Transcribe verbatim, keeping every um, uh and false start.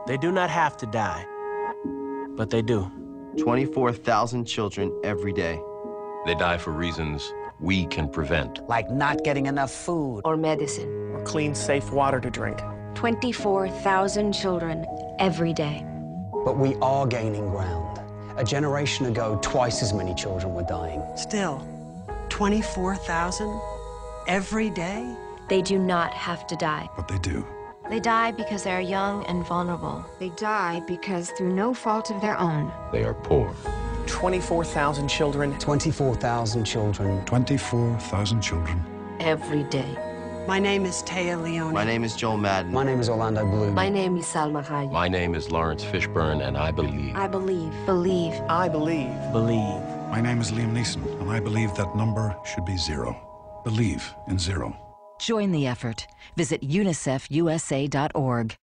They do not have to die, but they do. twenty-four thousand children every day. They die for reasons we can prevent. Like not getting enough food. Or medicine. Or clean, safe water to drink. twenty-four thousand children every day. But we are gaining ground. A generation ago, twice as many children were dying. Still, twenty-four thousand every day? They do not have to die. But they do. They die because they are young and vulnerable. They die because, through no fault of their own, they are poor. twenty-four thousand children. twenty-four thousand children. twenty-four thousand children. Every day. My name is Taya Leone. My name is Joel Madden. My name is Orlando Bloom. My name is Salma Hayek. My name is Lawrence Fishburne, and I believe. I believe. Believe. I believe. Believe. My name is Liam Neeson, and I believe that number should be zero. Believe in zero. Join the effort. Visit unicef U S A dot org.